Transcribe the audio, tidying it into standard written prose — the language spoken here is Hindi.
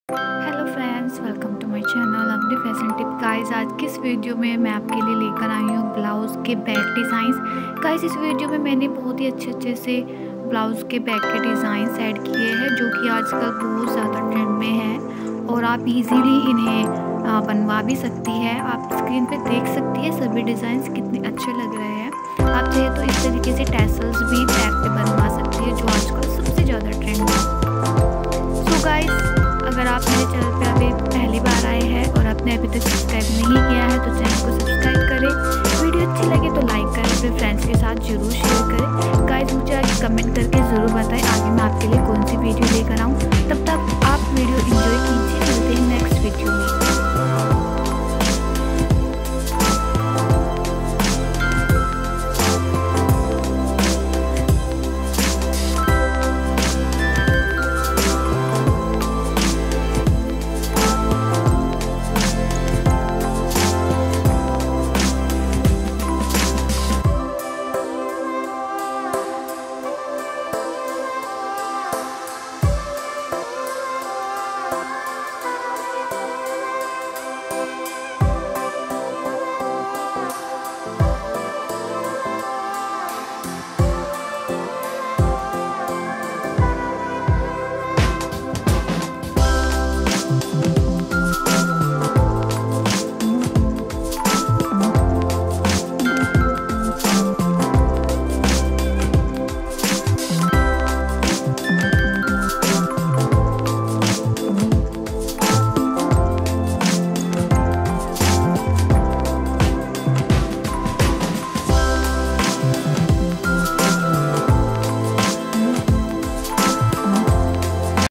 Hello friends, welcome to my channel lovely fashion tip. Guys, आज की इस वीडियो में मैं आपके लिए लेकर आई हूँ ब्लाउज़ के बैक डिज़ाइंस। गाइस, इस वीडियो में मैंने बहुत ही अच्छे से ब्लाउज़ के बैक के डिज़ाइंस ऐड किए हैं जो कि आजकल बहुत ज़्यादा ट्रेंड में है और आप इजीली इन्हें बनवा भी सकती है। आप स्क्रीन पे देख सकती है सभी डिज़ाइंस कितने अच्छे लग रहे हैं। आप चाहे तो इस तरीके से टैसल्स भी बैक पे बनवा सकती है जो आजकल सबसे ज़्यादा ट्रेंड में है। सो गाइस, अगर आप मेरे चैनल पे अभी पहली बार आए हैं और आपने अभी तक सब्सक्राइब नहीं किया है तो चैनल को सब्सक्राइब करें। वीडियो अच्छी लगे तो लाइक करें, अपने फ्रेंड्स के साथ ज़रूर शेयर करें। गाइस, मुझे आगे कमेंट करके ज़रूर बताएं आगे मैं आपके लिए कौन सी वीडियो लेकर आऊँ। तब तक आप वीडियो एंजॉय